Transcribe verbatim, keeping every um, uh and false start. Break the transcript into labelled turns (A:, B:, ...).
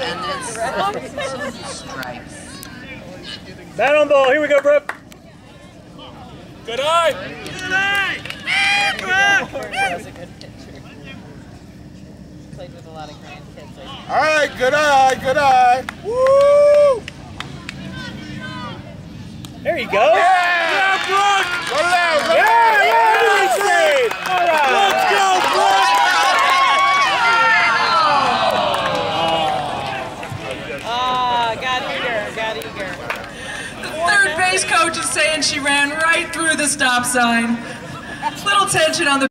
A: stripes.
B: Man on ball, here we go, Brooke.
C: Good eye!
D: Good eye!
E: That was a good picture. Played with a lot of grandkids.
F: All right, good eye, good eye. Woo!
B: There you go.
C: Yeah, Brooke!
F: Go down, go
B: Yeah,
F: down.
B: yeah, nice save. All right.
C: Let's go, Brooke!
E: Ah, got eager, got eager.
G: Third base coach is saying she ran right through the stop sign. Little tension on the